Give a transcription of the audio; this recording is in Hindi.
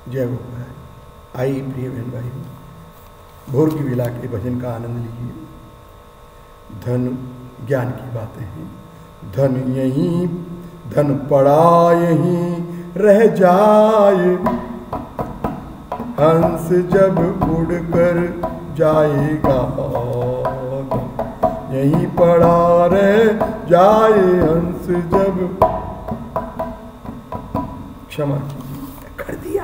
जय गोपाल। आइए प्रिय बहन भाई, भोर की बेला के भजन का आनंद लीजिए। धन ज्ञान की बातें हैं। धन यहीं, धन पड़ा यहीं रह जाए, हंस जब उड़कर जाएगा, यहीं पड़ा रह जाए हंस जब। क्षमा कर दिया।